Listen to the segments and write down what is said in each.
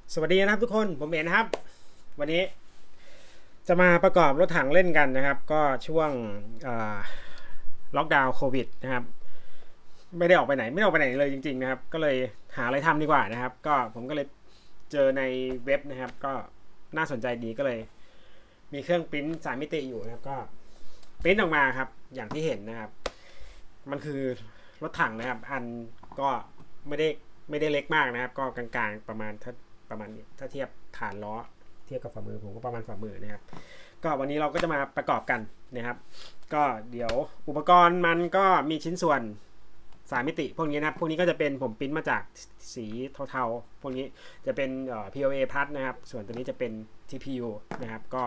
สวัสดีนะครับทุกคนผมเอ็นนะครับวันนี้จะมาประกอบรถถังเล่นกันนะครับก็ช่วงล็อกดาวน์โควิดนะครับไม่ได้ออกไปไหนเลยจริงๆนะครับก็เลยหาอะไรทำดีกว่านะครับก็ผมก็เลยเจอในเว็บนะครับก็น่าสนใจดีก็เลยมีเครื่องปริ้น3 มิติอยู่นะครับก็ปริ้นออกมาครับอย่างที่เห็นนะครับมันคือรถถังนะครับอันก็ไม่ได้เล็กมากนะครับก็กลางๆประมาณนี้ถ้าเทียบฐานล้อเทียบกับฝ่ามือผมก็ประมาณฝ่ามือนะครับก็วันนี้เราก็จะมาประกอบกันนะครับก็เดี๋ยวอุปกรณ์มันก็มีชิ้นส่วน3 มิติพวกนี้นะครับพวกนี้ก็จะเป็นผมปริ้นมาจากสีเทาๆพวกนี้จะเป็นPLA Plus นะครับส่วนตัวนี้จะเป็น TPU นะครับก็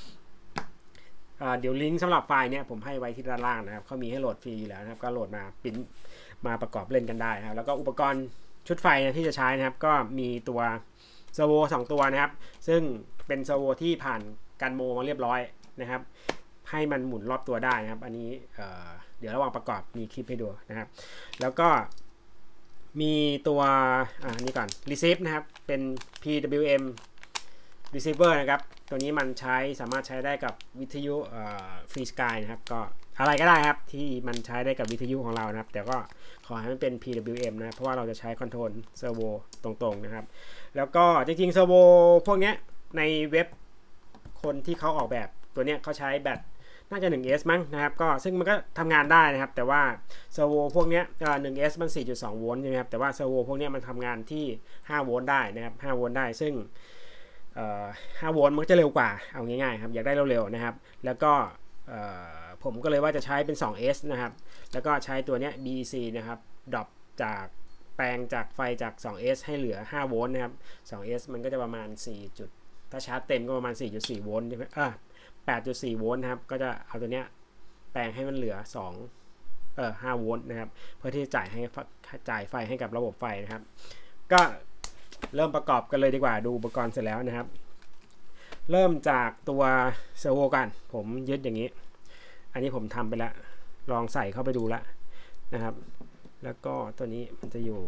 เดี๋ยวลิงก์สำหรับไฟล์เนี่ยผมให้ไว้ที่ด้านล่างนะครับเขามีให้โหลดฟรีแล้วนะครับก็โหลดมาปริ้นมาประกอบเล่นกันได้นะครับแล้วก็อุปกรณ์ชุดไฟที่จะใช้นะครับก็มีตัวเซอร์โว2 ตัวนะครับซึ่งเป็นเซอร์โวที่ผ่านการโมมาเรียบร้อยนะครับให้มันหมุนรอบตัวได้นะครับอันนี้เดี๋ยวระหว่างประกอบมีคลิปให้ดูนะครับแล้วก็มีตัวนี้ก่อน receive นะครับเป็น PWM receiver นะครับตัวนี้มันสามารถใช้ได้กับวิทยุFree Sky นะครับก็อะไรก็ได้ครับที่มันใช้ได้กับวิทยุของเรานะครับแต่ก็ขอให้มันเป็น PWM นะเพราะว่าเราจะใช้คอนโทรลเซอร์โวตรงๆนะครับแล้วก็จริงๆเซอร์โวพวกนี้ในเว็บคนที่เขาออกแบบตัวนี้เขาใช้แบตน่าจะ 1S มั้งนะครับก็ซึ่งมันก็ทำงานได้นะครับแต่ว่าเซอร์โวพวกนี้ 1S มัน 4.2 โวลต์ใช่ไหมครับแต่ว่าเซอร์โวพวกนี้มันทำงานที่5 โวลต์ได้นะครับ5 โวลต์ได้ซึ่ง5 โวลต์มันจะเร็วกว่าเอาง่ายๆครับอยากได้เร็วๆนะครับแล้วก็ผมก็เลยว่าจะใช้เป็น 2S นะครับแล้วก็ใช้ตัวเนี้ย DEC นะครับดรอปจากแปลงจากไฟจาก 2S ให้เหลือ5 โวลต์นะครับ 2S มันก็จะประมาณ4ถ้าชาร์จเต็มก็ประมาณ 4.4 โวลต์ใช่ไหม8.4 โวลต์นะครับก็จะเอาตัวเนี้ยแปลงให้มันเหลือ5 โวลต์นะครับเพื่อที่จะจ่ายไฟให้กับระบบไฟนะครับก็เริ่มประกอบกันเลยดีกว่าดูอุปกรณ์เสร็จแล้วนะครับเริ่มจากตัวเซอร์โวกันผมยึดอย่างนี้อันนี้ผมทำไปแล้วลองใส่เข้าไปดูแล้วนะครับแล้วก็ตัวนี้มันจะอยู่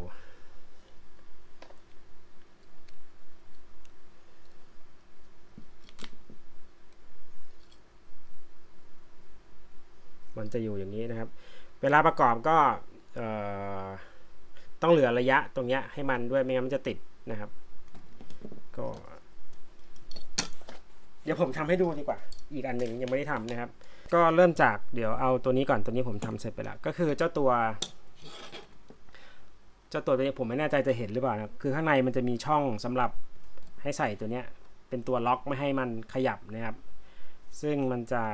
อย่างนี้นะครับเวลาประกอบก็ต้องเหลือระยะตรงนี้ให้มันด้วยไม่งั้นมันจะติดนะครับก็เดี๋ยวผมทำให้ดูดีกว่าอีกอันหนึ่งยังไม่ได้ทำนะครับก็เริ่มจากเดี๋ยวเอาตัวนี้ก่อนตัวนี้ผมทำเสร็จไปแล้วก็คือเจ้าตัวนี้ผมไม่แน่ใจจะเห็นหรือเปล่านะคือข้างในมันจะมีช่องสำหรับให้ใส่ตัวเนี้ยเป็นตัวล็อกไม่ให้มันขยับนะครับซึ่งมันจะ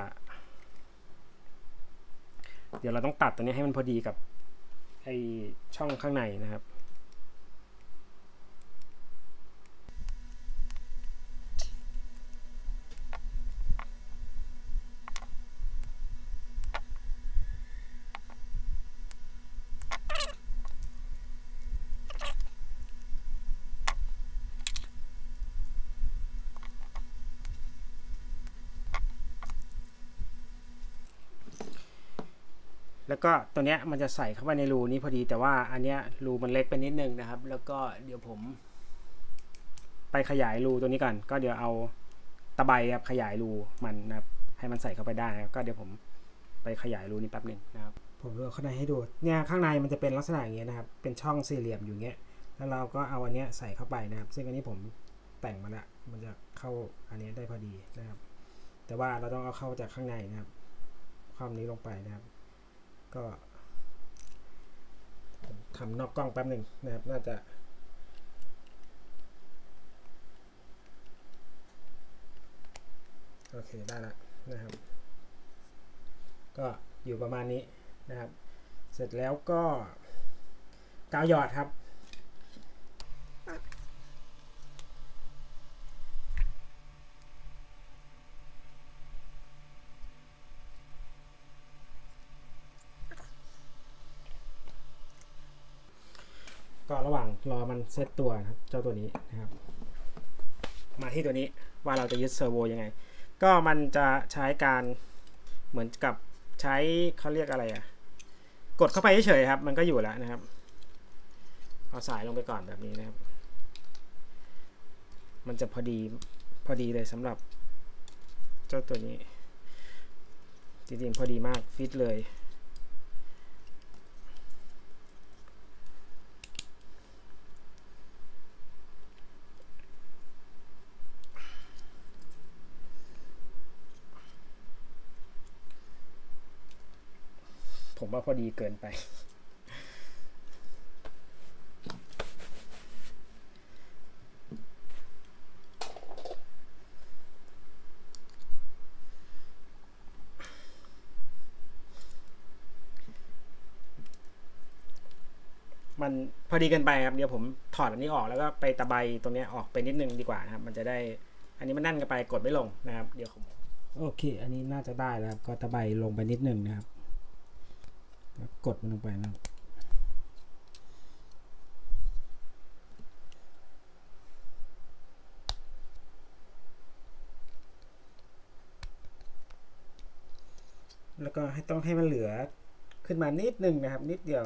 เดี๋ยวเราต้องตัดตัวนี้ให้มันพอดีกับไอช่องข้างในนะครับแล้วก็ตัวเนี้ยมันจะใส่เข้าไปในรูนี้พอดีแต่ว่าอันเนี้ยรูมันเล็กไปนิดนึงนะครับแล้วก็เดี๋ยวผมไปขยายรูตัวนี้ก่อนก็เดี๋ยวเอาตะไบครับขยายรูมันนะครับให้มันใส่เข้าไปได้ก็เดี๋ยวผมไปขยายรูนี้แป๊บนึงนะครับผมเอาข้างในให้ดูเนี่ยข้างในมันจะเป็นลักษณะอย่างเงี้ยนะครับเป็นช่องสี่เหลี่ยมอยู่เงี้ยแล้วเราก็เอาอันเนี้ยใส่เข้าไปนะครับซึ่งอันนี้ผมแต่งมาแล้วมันจะเข้าอันนี้ได้พอดีนะครับแต่ว่าเราต้องเอาเข้าจากข้างในนะครับความนี้ลงไปนะครับก็ทำนอกกล้องแป๊บหนึ่งนะครับน่าจะโอเคได้แล้วนะครับก็อยู่ประมาณนี้นะครับเสร็จแล้วก็กาวหยอดครับก็ระหว่างรอมันเซตตัวครับเจ้าตัวนี้นะครับมาที่ตัวนี้ว่าเราจะยึดเซอร์โวยังไงก็มันจะใช้การเหมือนกับใช้เขาเรียกอะไรกดเข้าไปเฉยๆครับมันก็อยู่แล้วนะครับเอาสายลงไปก่อนแบบนี้นะครับมันจะพอดีเลยสำหรับเจ้าตัวนี้จริงๆพอดีมากฟิตเลยผมว่าพอดีเกินไปมันพอดีเกินไปครับเดี๋ยวผมถอดอันนี้ออกแล้วก็ไปตะไบตรงนี้ออกไปนิดนึงดีกว่านะครับมันจะได้อันนี้มันแน่นกันไปกดไม่ลงนะครับเดี๋ยวผมโอเคอันนี้น่าจะได้แล้วครับก็ตะไบลงไปนิดนึงนะครับกดมันลงไปนะแล้วก็ต้องให้มันเหลือขึ้นมานิดนึงนะครับนิดเดียว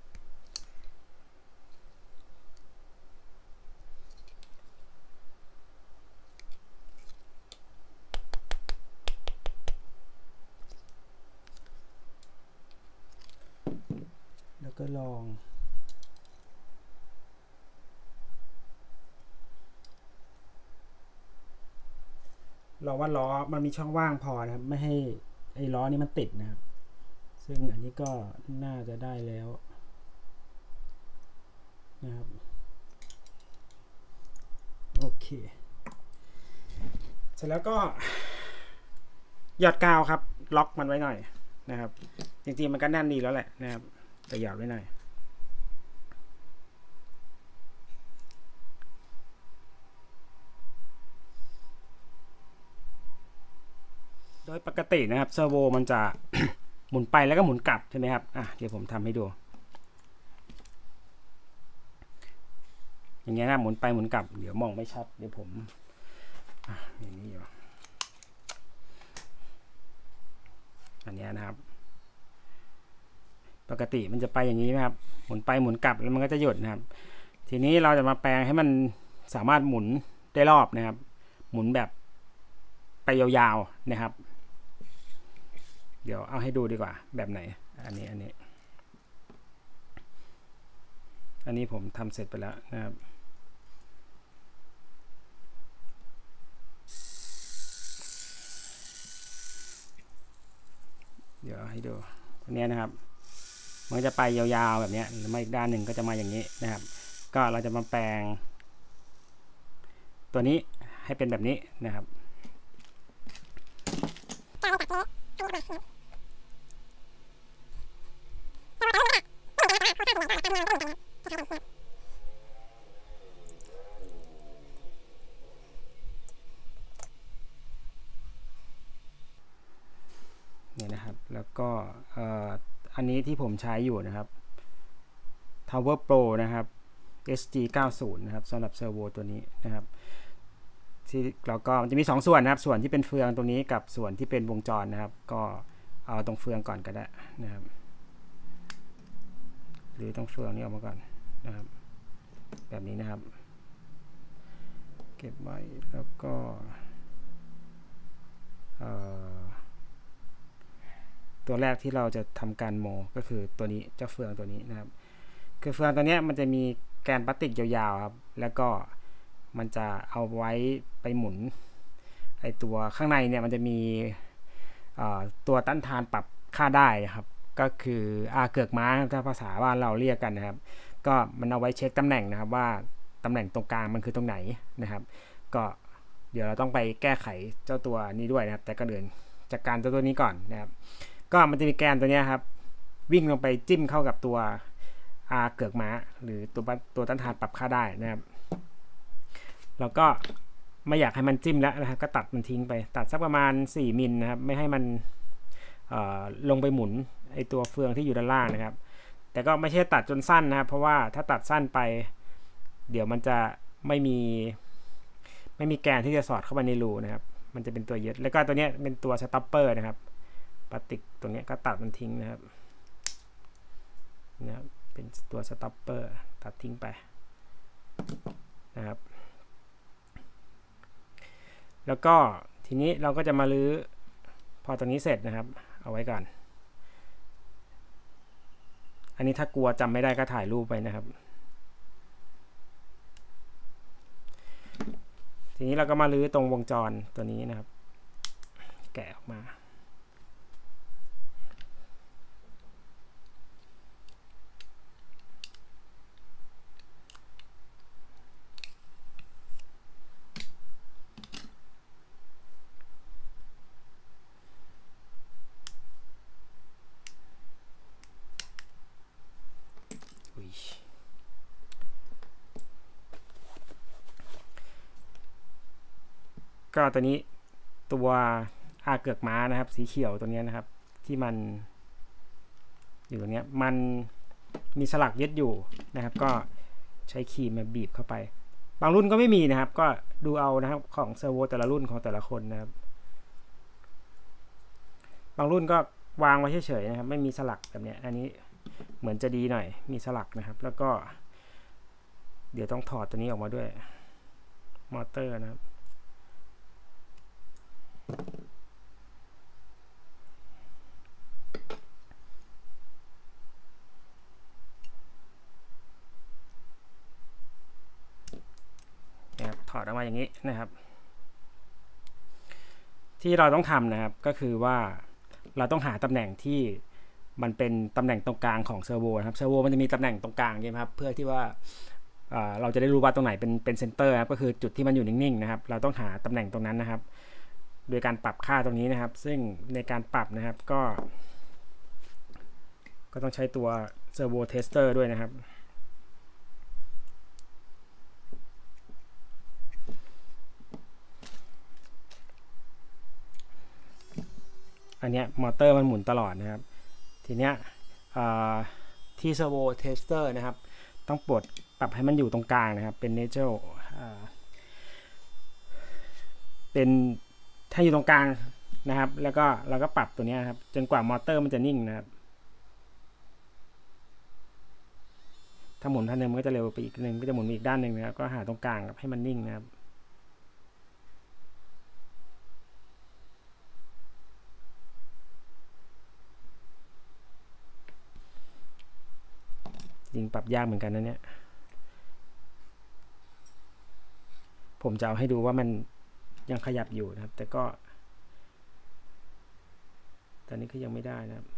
แล้วก็ลองว่าล้อมันมีช่องว่างพอนะครับไม่ให้ไอ้ล้อนี้มันติดนะครับซึ่งอันนี้ก็น่าจะได้แล้วนะครับโอเคเสร็จแล้วก็หยอดกาวครับล็อกมันไว้หน่อยนะครับจริงๆมันก็แน่นดีแล้วแหละนะครับแต่หยอดไว้หน่อยโดยปกตินะครับเซอร์โวมันจะ หมุนไปแล้วก็หมุนกลับใช่ไหมครับเดี๋ยวผมทำให้ดูอย่างเงี้ยนะหมุนไปหมุนกลับเดี๋ยวมองไม่ชัดเดี๋ยวผมอย่างนี้อยู่อันนี้นะครับปกติมันจะไปอย่างนี้นะครับหมุนไปหมุนกลับแล้วมันก็จะหยุดนะครับทีนี้เราจะมาแปลงให้มันสามารถหมุนได้รอบนะครับหมุนแบบไปยาวๆนะครับเดี๋ยวเอาให้ดูดีกว่าแบบไหนอันนี้ผมทำเสร็จไปแล้วนะครับเดี๋ยวให้ดูอันนี้นะครับมันจะไปยาวๆแบบนี้หรือไม่อีกด้านหนึ่งก็จะมาอย่างนี้นะครับก็เราจะมาแปลงตัวนี้ให้เป็นแบบนี้นะครับนี่นะครับแล้วก็อันนี้ที่ผมใช้อยู่นะครับ Tower Pro นะครับ SG90 นะครับสำหรับเซอร์โวตัวนี้นะครับที่แล้วก็มันจะมี2ส่วนนะครับส่วนที่เป็นเฟืองตรงนี้กับส่วนที่เป็นวงจรนะครับก็เอาตรงเฟืองก่อนก็ได้นะครับหรือตรงเฟืองนี้ออกมาก่อนนะครับแบบนี้นะครับเก็บไว้แล้วก็ตัวแรกที่เราจะทำการโมก็คือตัวนี้เจ้าเฟืองตัวนี้นะครับคือเฟืองตัวนี้มันจะมีแกนพลาสติกยาวๆครับแล้วก็มันจะเอาไว้ไปหมุนไอตัวข้างในเนี่ยมันจะมีตัวต้านทานปรับค่าได้นะครับก็คือเกือกม้าถ้าภาษาบ้านเราเรียกกันนะครับก็มันเอาไว้เช็คตำแหน่งนะครับว่าตำแหน่งตรงกลางมันคือตรงไหนนะครับก็เดี๋ยวเราต้องไปแก้ไขเจ้าตัวนี้ด้วยนะครับแต่ก่อนอื่นจัดการเจ้าตัวนี้ก่อนนะครับก็มันจะมีแกนตัวนี้ครับวิ่งลงไปจิ้มเข้ากับตัวเกือกม้าหรือตัวต้านทานปรับค่าได้นะครับแล้วก็ไม่อยากให้มันจิ้มแล้วนะครับก็ตัดมันทิ้งไปตัดสักประมาณ4 มิลนะครับไม่ให้มันลงไปหมุนไอตัวเฟืองที่อยู่ด้านล่างนะครับแต่ก็ไม่ใช่ตัดจนสั้นนะครับเพราะว่าถ้าตัดสั้นไปเดี๋ยวมันจะไม่มีแกนที่จะสอดเข้าไปในรูนะครับมันจะเป็นตัวยึดแล้วก็ตัวนี้เป็นตัวสต็อปเปอร์นะครับพลาสติกตรงนี้ก็ตัดมันทิ้งนะครับเป็นตัวสต็อปเปอร์ตัดทิ้งไปนะครับแล้วก็ทีนี้เราก็จะมาลื้อพอตัวนี้เสร็จนะครับเอาไว้ก่อนอันนี้ถ้ากลัวจำไม่ได้ก็ถ่ายรูปไปนะครับทีนี้เราก็มาลื้อตรงวงจรตัวนี้นะครับแกะออกมาก็ตัวนี้ตัวเกือกม้านะครับสีเขียวตัวนี้นะครับที่มันอยู่ตรงนี้มันมีสลักยึดอยู่นะครับก็ใช้ครีมมาบีบเข้าไปบางรุ่นก็ไม่มีนะครับก็ดูเอานะครับของเซอร์โวแต่ละรุ่นของแต่ละคนนะครับบางรุ่นก็วางไว้เฉยๆนะครับไม่มีสลักแบบนี้อันนี้เหมือนจะดีหน่อยมีสลักนะครับแล้วก็เดี๋ยวต้องถอดตัวนี้ออกมาด้วยมอเตอร์นะครับถอดออกมาอย่างนี้นะครับที่เราต้องทำนะครับก็คือว่าเราต้องหาตำแหน่งที่มันเป็นตำแหน่งตรงกลางของเซอร์โวครับเซอร์โวมันจะมีตำแหน่งตรงกลางใช่ไหมครับเพื่อที่ว่าเราจะได้รู้ว่าตรงไหนเป็นเซนเตอร์ครับก็คือจุดที่มันอยู่นิ่งๆนะครับเราต้องหาตำแหน่งตรงนั้นนะครับโดยการปรับค่าตรงนี้นะครับซึ่งในการปรับนะครับก็ต้องใช้ตัวเซอร์โวเทสเตอร์ด้วยนะครับอันนี้มอเตอร์มันหมุนตลอดนะครับทีเนี้ยที่เซอร์โวเทสเตอร์นะครับต้องปรับให้มันอยู่ตรงกลางนะครับเป็นเนเจอร์เป็นถ้าอยู่ตรงกลางนะครับแล้วก็เราก็ปรับตัวนี้ครับจนกว่ามอเตอร์มันจะนิ่งนะครับถ้าหมุนท่านนึงมันก็จะเร็วไปอีกนึงก็จะหมุนอีกด้านหนึ่งนะครับก็หาตรงกลางให้มันนิ่งนะครับจริงปรับยากเหมือนกันนะเนี่ยผมจะเอาให้ดูว่ามันยังขยับอยู่นะครับแต่ก็ตอนนี้ก็ยังไม่ได้นะครับ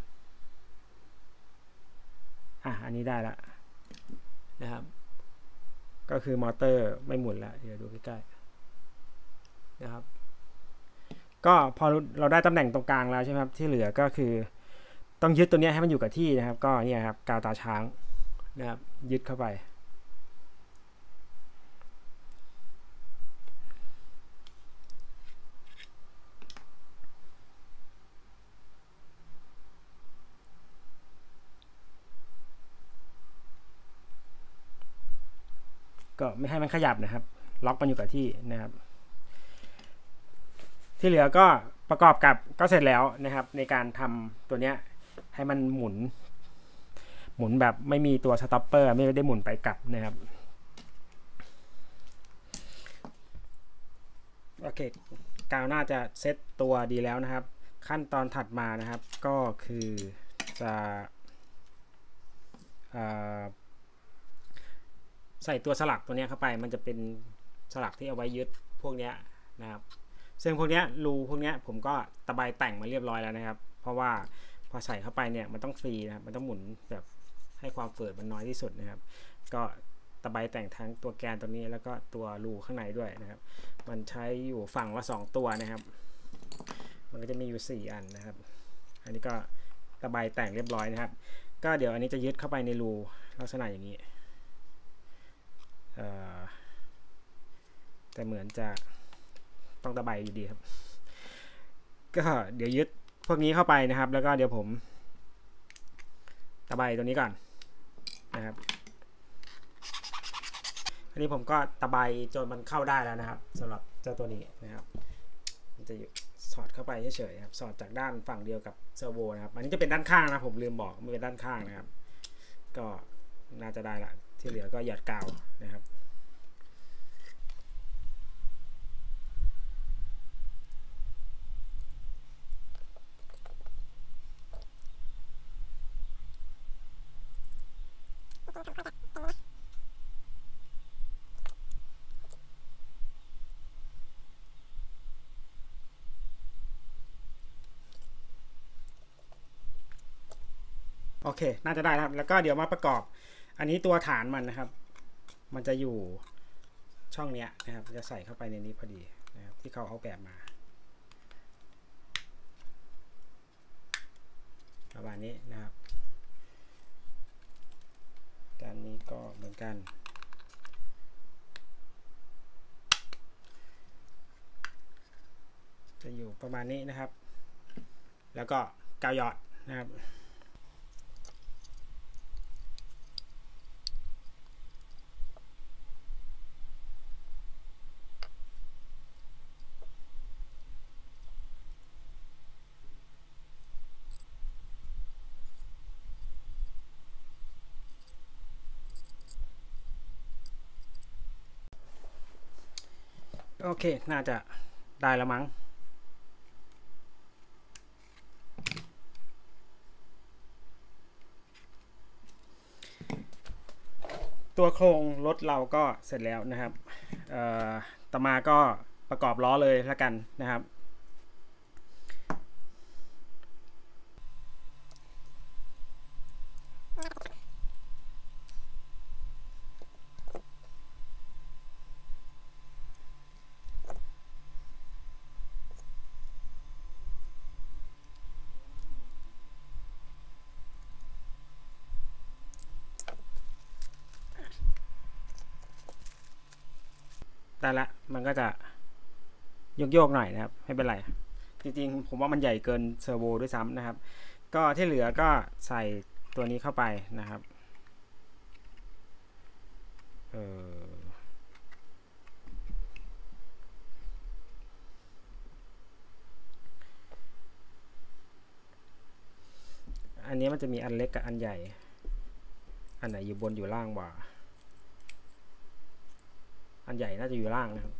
อันนี้ได้ละนะครับก็คือมอเตอร์ไม่หมุนแล้วเดี๋ยวดูใกล้ๆนะครับก็พอเราได้ตำแหน่งตรงกลางแล้วใช่ไหมครับที่เหลือก็คือต้องยึดตัวนี้ให้มันอยู่กับที่นะครับก็เนี่ยครับกาวตาช้างนะครับยึดเข้าไปก็ไม่ให้มันขยับนะครับล็อกมันอยู่กับที่นะครับที่เหลือก็ประกอบกับก็เสร็จแล้วนะครับในการทำตัวเนี้ยให้มันหมุนแบบไม่มีตัวสต็อปเปอร์ไม่ได้หมุนไปกลับนะครับโอเคกาวน่าจะเซตตัวดีแล้วนะครับขั้นตอนถัดมานะครับก็คือจะใส่ตัวสลักตัวนี้เข้าไปมันจะเป็นสลักที่เอาไว้ยึดพวกนี้นะครับซึ่งพวกนี้รูพวกนี้ผมก็ตะไบแต่งมาเรียบร้อยแล้วนะครับเพราะว่าพอใส่เข้าไปเนี่ยมันต้องฟรีนะครับมันต้องหมุนแบบให้ความเฟิร์มมันน้อยที่สุดนะครับก็ตะไบแต่งทั้งตัวแกนตัวนี้แล้วก็ตัวรูข้างในด้วยนะครับมันใช้อยู่ฝั่งละ2ตัวนะครับมันก็จะมีอยู่4อันนะครับอันนี้ก็ตะไบแต่งเรียบร้อยนะครับก็เดี๋ยวอันนี้จะยึดเข้าไปในรูลักษณะอย่างนี้แต่เหมือนจะต้องตะไบอยู่ดีครับก็เดี๋ยวยึดพวกนี้เข้าไปนะครับแล้วก็เดี๋ยวผมตะไบตัวนี้ก่อนนะครับอันนี้ผมก็ตะไบจนมันเข้าได้แล้วนะครับสำหรับเจ้าตัวนี้นะครับมันจะสอดเข้าไปเฉยๆครับสอดจากด้านฝั่งเดียวกับเซอร์โวนะครับอันนี้จะเป็นด้านข้างนะผมลืมบอกมันเป็นด้านข้างนะครับก็น่าจะได้ละที่เหลือก็หยอดกาวนะครับโอเคน่าจะได้ครับแล้วก็เดี๋ยวมาประกอบอันนี้ตัวฐานมันนะครับมันจะอยู่ช่องเนี้ยนะครับจะใส่เข้าไปในนี้พอดีนะครับที่เขาเอาแบบมาประมาณนี้นะครับด้านนี้ก็เหมือนกันจะอยู่ประมาณนี้นะครับแล้วก็กาวหยอดนะครับโอเคน่าจะได้แล้วมั้งตัวโครงรถเราก็เสร็จแล้วนะครับต่อมาก็ประกอบล้อเลยแล้วกันนะครับได้ละมันก็จะโยกๆหน่อยนะครับไม่เป็นไรจริงๆผมว่ามันใหญ่เกินเซอร์โวด้วยซ้ำนะครับก็ที่เหลือก็ใส่ตัวนี้เข้าไปนะครับอันนี้มันจะมีอันเล็กกับอันใหญ่อันไหนอยู่บนอยู่ล่างวะอันใหญ่น่าจะอยู่ล่างนะครับ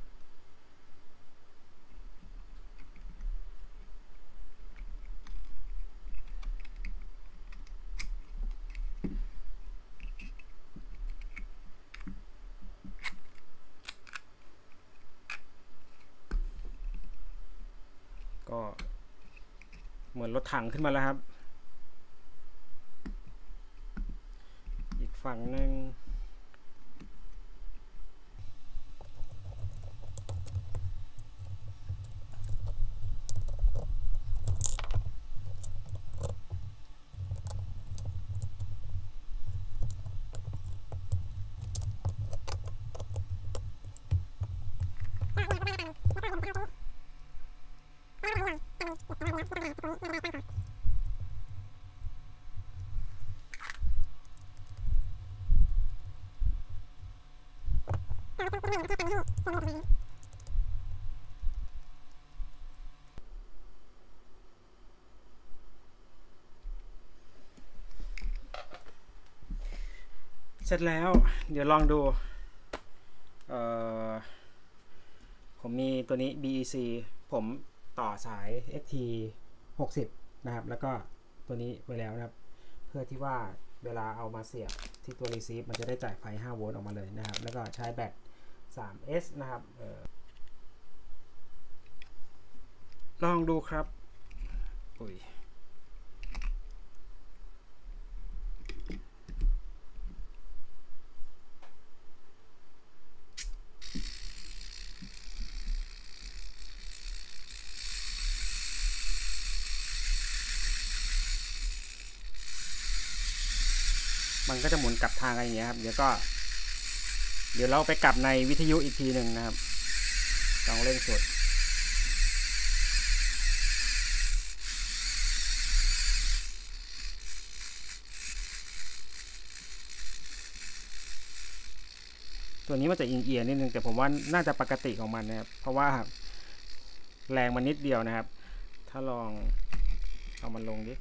ก็เหมือนรถถังขึ้นมาแล้วครับอีกฝั่งหนึ่งเสร็จแล้วเดี๋ยวลองดูผมมีตัวนี้ BEC ผมต่อสาย XT 60นะครับแล้วก็ตัวนี้ไว้แล้วนะครับเพื่อที่ว่าเวลาเอามาเสียบที่ตัว receive มันจะได้จ่ายไฟ5โวลต์ออกมาเลยนะครับแล้วก็ใช้แบต 3S นะครับลองดูครับอุ้ยมันก็จะหมุนกลับทางอะไรอย่างเงี้ยครับเดี๋ยวเราไปกลับในวิทยุอีกทีหนึ่งนะครับลองเร่งสุดตัวนี้มันจะเอียงนิดนึงแต่ผมว่าน่าจะปกติของมันนะครับเพราะว่าแรงมันนิดเดียวนะครับถ้าลองเอามันลงดิ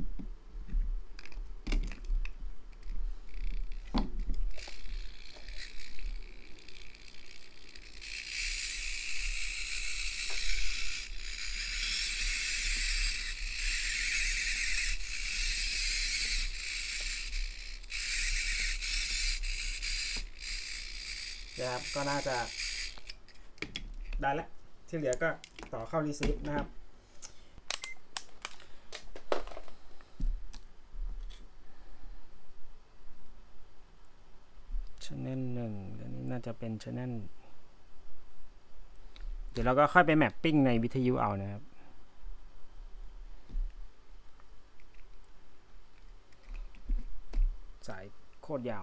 นะครับก็น่าจะได้แล้วที่เหลือก็ต่อเข้ารีซีฟนะครับจะเป็น channel เดี๋ยวเราก็ค่อยไปแมปปิ้งในวิทยุเอานะครับสายโคตรยาว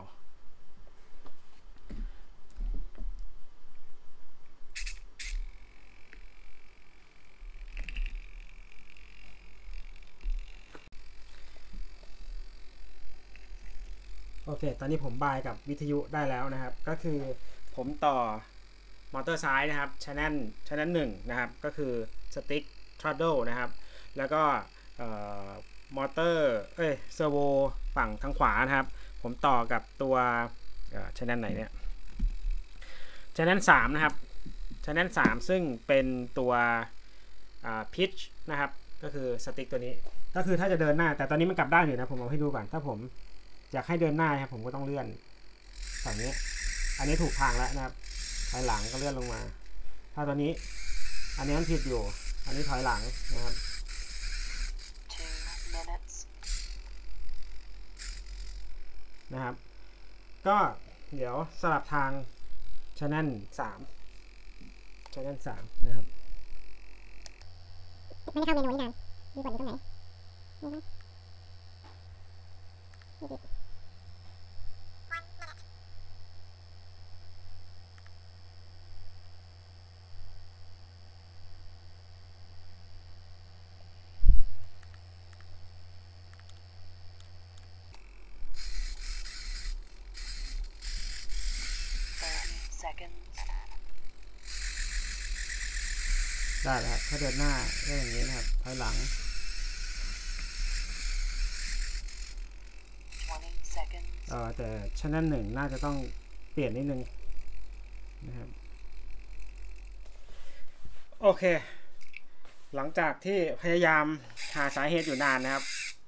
โอเคตอนนี้ผมบายกับวิทยุได้แล้วนะครับก็คือผมต่อมอเตอร์ซ้ายนะครับ channel 1นะครับก็คือ stick throttle นะครับแล้วก็มอเตอร์เซอร์โวฝั่งทางขวานะครับผมต่อกับตัวchannel ไหนเนี่ย channel 3นะครับ channel 3ซึ่งเป็นตัวpitch นะครับก็คือสติ๊กตัวนี้ก็คือถ้าจะเดินหน้าแต่ตอนนี้มันกลับด้านอยู่นะผมเอาให้ดูก่อนถ้าผมอยากให้เดินหน้าครับผมก็ต้องเลื่อนฝั่งนี้อันนี้ถูกทางแล้วนะครับถอยหลังก็เลื่อนลงมาถ้าตอนนี้อันนี้มันผิดอยู่อันนี้ถอยหลังนะครับก็เดี๋ยวสลับทาง channel 3 channel 3นะครับไม่ได้เข้าเมนูนี้นานมีกดอยู่ตรงไหนนี่นะนี่ดิได้แล้วครับถ้าเดินหน้าก็อย่างนี้นะครับถอยหลังแต่ channel 1น่าจะต้องเปลี่ยนนิดนึงนะครับโอเคหลังจากที่พยายามหาสาเหตุอยู่นานนะครับ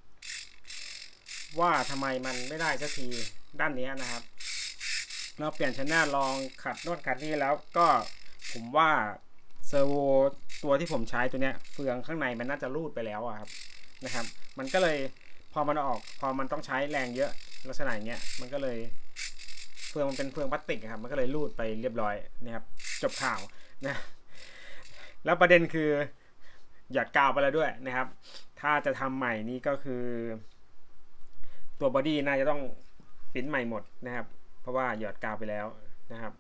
ว่าทำไมมันไม่ได้สักทีด้านนี้นะครับเราเปลี่ยน channel ลองขัดโน่นขัดนี่แล้วก็ผมว่าเซอร์โวตัวที่ผมใช้ตัวเนี้ยเฟืองข้างในมันน่าจะรูดไปแล้วครับนะครับมันก็เลยพอมันต้องใช้แรงเยอะลักษณะอย่างเงี้ยมันก็เลยเฟืองมันเป็นเฟืองพลาสติกครับมันก็เลยรูดไปเรียบร้อยนะครับจบข่าวนะแล้วประเด็นคือหยอดกาวไปแล้วด้วยนะครับถ้าจะทำใหม่นี่ก็คือตัวบอดี้น่าจะต้องปิ้นใหม่หมดนะครับเพราะว่าหยอดกาวไปแล้วนะครับ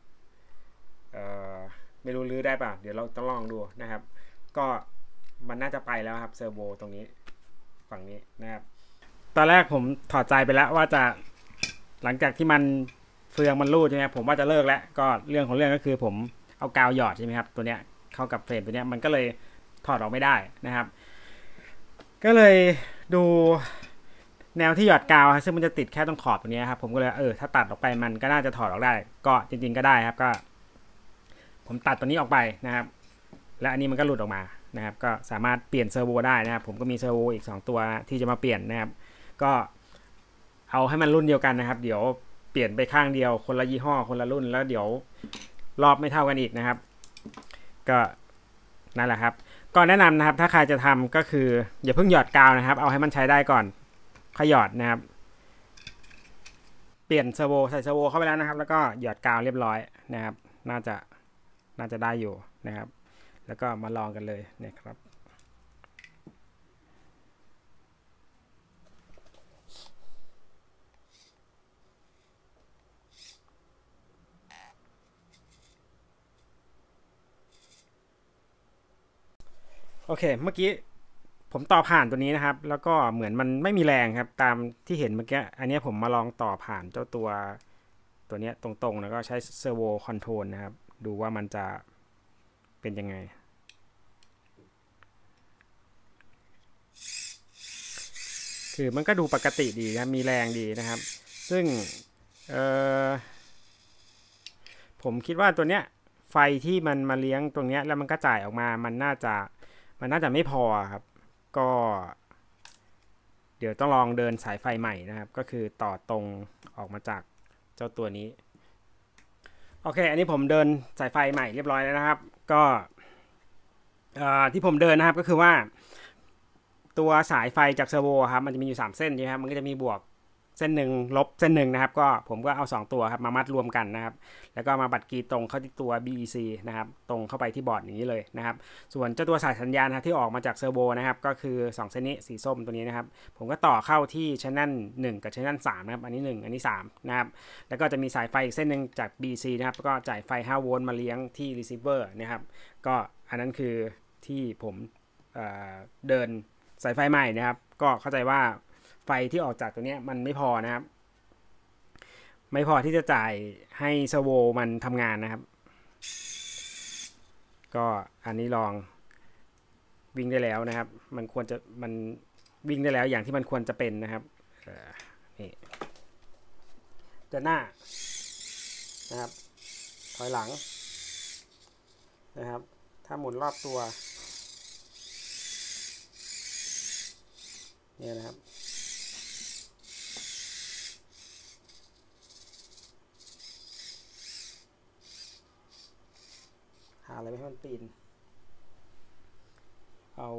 ไม่รู้รื้อได้ป่ะเดี๋ยวเราต้องลองดูนะครับก็มันน่าจะไปแล้วครับเซอร์โวตรงนี้ฝั่งนี้นะครับตอนแรกผมถอดใจไปแล้วว่าจะหลังจากที่มันเฟืองมันรูดใช่ไหมผมว่าจะเลิกแล้วก็เรื่องของเรื่องก็คือผมเอากาวหยอดใช่ไหมครับตัวเนี้ยเข้ากับเฟรมตัวเนี้ยมันก็เลยถอดออกไม่ได้นะครับก็เลยดูแนวที่หยอดกาวซึ่งมันจะติดแค่ตรงขอบตรงนี้ครับผมก็เลยถ้าตัดออกไปมันก็น่าจะถอดออกได้ก็จริงๆก็ได้ครับก็ผมตัดตัวนี้ออกไปนะครับและอันนี้มันก็หลุดออกมานะครับก็สามารถเปลี่ยนเซอร์โวได้นะครับผมก็มีเซอร์โวอีก2ตัวที่จะมาเปลี่ยนนะครับก็เอาให้มันรุ่นเดียวกันนะครับเดี๋ยวเปลี่ยนไปข้างเดียวคนละยี่ห้อคนละรุ่นแล้วเดี๋ยวรอบไม่เท่ากันอีกนะครับก็นั่นแหละครับก็แนะนำนะครับถ้าใครจะทำก็คืออย่าเพิ่งหยอดกาวนะครับเอาให้มันใช้ได้ก่อนค่อยหยอดนะครับเปลี่ยนเซอร์โวใส่เซอร์โวเข้าไปแล้วนะครับแล้วก็หยอดกาวเรียบร้อยนะครับน่าจะได้อยู่นะครับแล้วก็มาลองกันเลยนะครับโอเคเมื่อกี้ผมต่อผ่านตัวนี้นะครับแล้วก็เหมือนมันไม่มีแรงครับตามที่เห็นเมื่อกี้อันนี้ผมมาลองต่อผ่านเจ้าตัวนี้ตรงๆแล้วก็ใช้เซอร์โวคอนโทรลนะครับดูว่ามันจะเป็นยังไงคือมันก็ดูปกติดีนะมีแรงดีนะครับซึ่งผมคิดว่าตัวเนี้ยไฟที่มันมาเลี้ยงตรงเนี้ยแล้วมันก็จ่ายออกมามันน่าจะไม่พอครับก็เดี๋ยวต้องลองเดินสายไฟใหม่นะครับก็คือต่อตรงออกมาจากเจ้าตัวนี้โอเคอันนี้ผมเดินสายไฟใหม่เรียบร้อยแล้วนะครับก็ที่ผมเดินนะครับก็คือว่าตัวสายไฟจากเซอร์โวครับมันจะมีอยู่3เส้นใช่ไหมครับมันก็จะมีบวกเส้นหนึ่งลบเส้นหนึ่งนะครับก็ผมก็เอา2ตัวครับมามัดรวมกันนะครับแล้วก็มาบัดกีตรงเข้าที่ตัว BEC นะครับตรงเข้าไปที่บอร์ดอย่างนี้เลยนะครับส่วนเจ้าตัวสายสัญญาณนะที่ออกมาจากเซอร์โวนะครับก็คือ2เส้นนี้สีส้มตัวนี้นะครับผมก็ต่อเข้าที่ Channel 1 กับ Channel 3นะครับอันนี้1อันนี้3นะครับแล้วก็จะมีสายไฟอีกเส้นหนึ่งจาก BEC นะครับก็จ่ายไฟ5โวลต์มาเลี้ยงที่ receiver นะครับก็อันนั้นคือที่ผมเดินสายไฟใหม่นะครับก็เข้าใจว่าไฟที่ออกจากตัวนี้มันไม่พอนะครับไม่พอที่จะจ่ายให้เซอร์โวมันทำงานนะครับก็อันนี้ลองวิ่งได้แล้วนะครับมันควรจะมันวิ่งได้แล้วอย่างที่มันควรจะเป็นนะครับนี่เดินหน้านะครับถอยหลังนะครับถ้าหมุนรอบตัวเนี่ยนะครับหาอะไรไม่ให้มันปีนเอา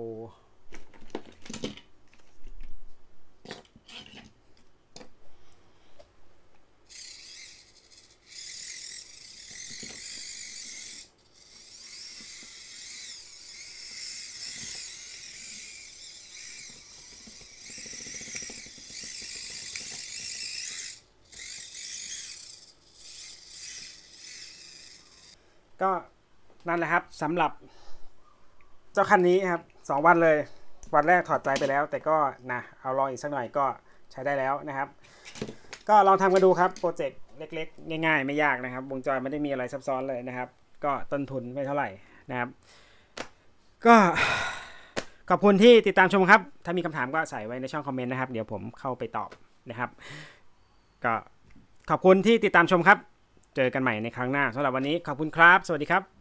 ก็นั่นแหละครับสำหรับเจ้าคันนี้ครับ2วันเลยวันแรกถอดใจไปแล้วแต่ก็นะเอาลองอีกสักหน่อยก็ใช้ได้แล้วนะครับก็ลองทำกันดูครับโปรเจกต์เล็กๆง่ายๆไม่ยากนะครับวงจรไม่ได้มีอะไรซับซ้อนเลยนะครับก็ต้นทุนไม่เท่าไหร่นะครับก็ขอบคุณที่ติดตามชมครับถ้ามีคำถามก็ใส่ไว้ในช่องคอมเมนต์นะครับเดี๋ยวผมเข้าไปตอบนะครับก็ขอบคุณที่ติดตามชมครับเจอกันใหม่ในครั้งหน้าสำหรับวันนี้ขอบคุณครับสวัสดีครับ